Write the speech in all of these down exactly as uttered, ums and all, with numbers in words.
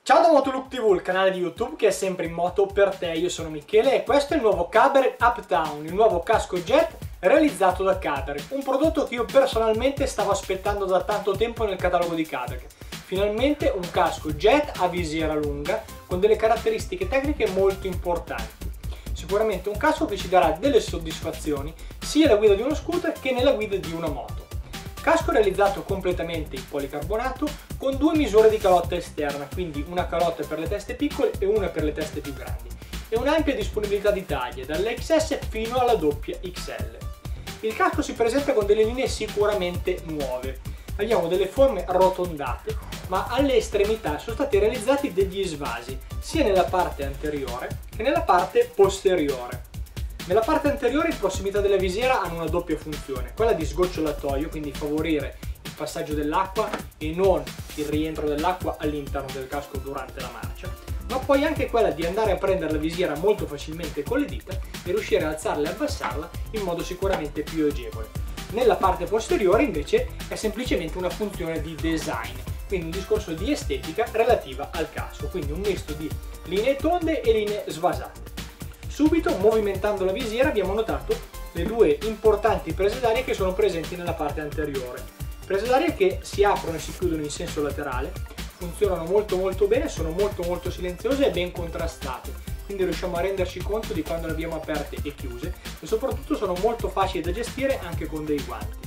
Ciao da Motolook tivù, il canale di YouTube che è sempre in moto per te. Io sono Michele e questo è il nuovo Caberg Uptown, il nuovo casco jet realizzato da Caberg, un prodotto che io personalmente stavo aspettando da tanto tempo nel catalogo di Caberg. Finalmente un casco jet a visiera lunga con delle caratteristiche tecniche molto importanti. Sicuramente un casco che ci darà delle soddisfazioni sia alla guida di uno scooter che nella guida di una moto. Casco realizzato completamente in policarbonato con due misure di calotta esterna, quindi una calotta per le teste piccole e una per le teste più grandi, e un'ampia disponibilità di taglie, dall'X S fino alla doppia X L. Il casco si presenta con delle linee sicuramente nuove. Abbiamo delle forme arrotondate, ma alle estremità sono stati realizzati degli svasi, sia nella parte anteriore che nella parte posteriore. Nella parte anteriore in prossimità della visiera hanno una doppia funzione, quella di sgocciolatoio, quindi favorire il passaggio dell'acqua e non il rientro dell'acqua all'interno del casco durante la marcia, ma poi anche quella di andare a prendere la visiera molto facilmente con le dita e riuscire a alzarla e abbassarla in modo sicuramente più agevole. Nella parte posteriore invece è semplicemente una funzione di design, quindi un discorso di estetica relativa al casco, quindi un misto di linee tonde e linee svasate. Subito, movimentando la visiera, abbiamo notato le due importanti prese d'aria che sono presenti nella parte anteriore. Prese d'aria che si aprono e si chiudono in senso laterale, funzionano molto molto bene, sono molto molto silenziose e ben contrastate, quindi riusciamo a renderci conto di quando le abbiamo aperte e chiuse e soprattutto sono molto facili da gestire anche con dei guanti.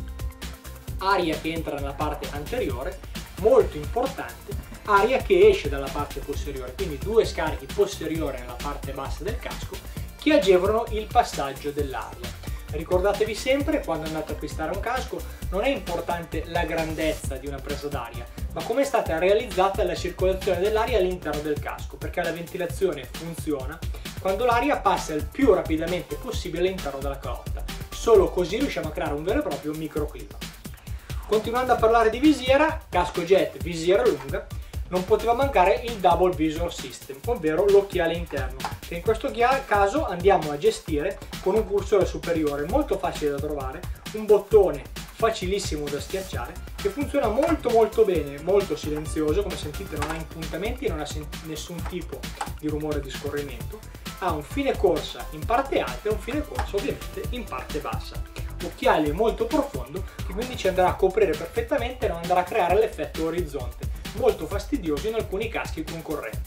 Aria che entra nella parte anteriore, molto importante, aria che esce dalla parte posteriore, quindi due scarichi posteriori nella parte bassa del casco che agevolano il passaggio dell'aria. Ricordatevi sempre, quando andate a acquistare un casco, non è importante la grandezza di una presa d'aria, ma come è stata realizzata la circolazione dell'aria all'interno del casco, perché la ventilazione funziona quando l'aria passa il più rapidamente possibile all'interno della calotta. Solo così riusciamo a creare un vero e proprio microclima. Continuando a parlare di visiera, casco jet visiera lunga, non poteva mancare il Double Visor System, ovvero l'occhiale interno, che in questo caso andiamo a gestire con un cursore superiore molto facile da trovare, un bottone facilissimo da schiacciare, che funziona molto molto bene, molto silenzioso, come sentite non ha impuntamenti e non ha nessun tipo di rumore di scorrimento, ha un fine corsa in parte alta e un fine corsa ovviamente in parte bassa. Occhiale molto profondo che quindi ci andrà a coprire perfettamente e non andrà a creare l'effetto orizzonte, molto fastidioso in alcuni caschi concorrenti.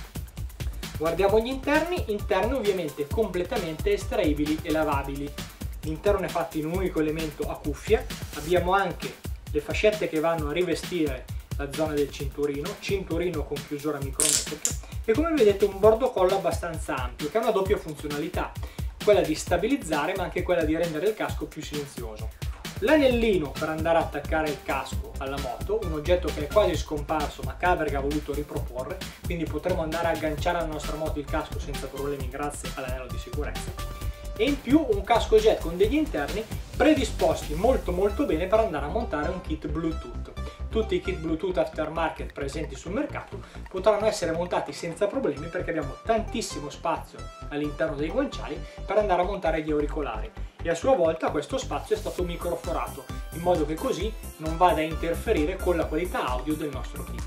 Guardiamo gli interni, interni ovviamente completamente estraibili e lavabili. L'interno è fatto in un unico elemento a cuffia, abbiamo anche le fascette che vanno a rivestire la zona del cinturino, cinturino con chiusura micrometrica e come vedete un bordo-collo abbastanza ampio che ha una doppia funzionalità, quella di stabilizzare ma anche quella di rendere il casco più silenzioso. L'anellino per andare a attaccare il casco alla moto, un oggetto che è quasi scomparso ma Caberg ha voluto riproporre, quindi potremo andare a agganciare alla nostra moto il casco senza problemi grazie all'anello di sicurezza, e in più un casco jet con degli interni predisposti molto molto bene per andare a montare un kit Bluetooth. Tutti i kit Bluetooth aftermarket presenti sul mercato potranno essere montati senza problemi perché abbiamo tantissimo spazio all'interno dei guanciali per andare a montare gli auricolari e a sua volta questo spazio è stato microforato in modo che così non vada a interferire con la qualità audio del nostro kit.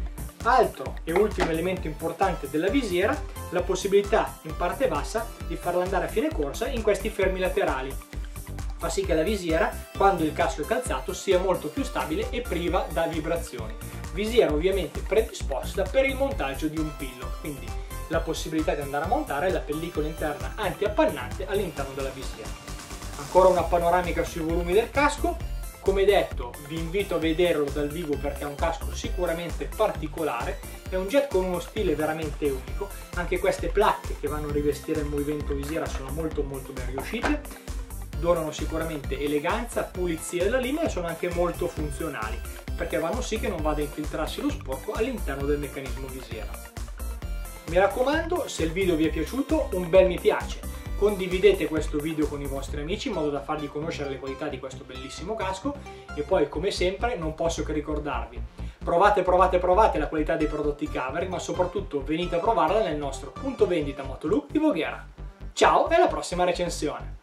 Altro e ultimo elemento importante della visiera, la possibilità in parte bassa di farla andare a fine corsa in questi fermi laterali. Fa sì che la visiera, quando il casco è calzato, sia molto più stabile e priva da vibrazioni. Visiera ovviamente predisposta per il montaggio di un pillow, quindi la possibilità di andare a montare la pellicola interna anti-appannante all'interno della visiera. Ancora una panoramica sui volumi del casco. Come detto, vi invito a vederlo dal vivo perché è un casco sicuramente particolare, è un jet con uno stile veramente unico, anche queste placche che vanno a rivestire il movimento visiera sono molto molto ben riuscite, donano sicuramente eleganza, pulizia della linea e sono anche molto funzionali, perché vanno sì che non vada a infiltrarsi lo sporco all'interno del meccanismo visiera. Mi raccomando, se il video vi è piaciuto, un bel mi piace. Condividete questo video con i vostri amici in modo da fargli conoscere le qualità di questo bellissimo casco e poi come sempre non posso che ricordarvi, provate provate provate la qualità dei prodotti Caberg, ma soprattutto venite a provarla nel nostro punto vendita Motolook di Voghera. Ciao e alla prossima recensione!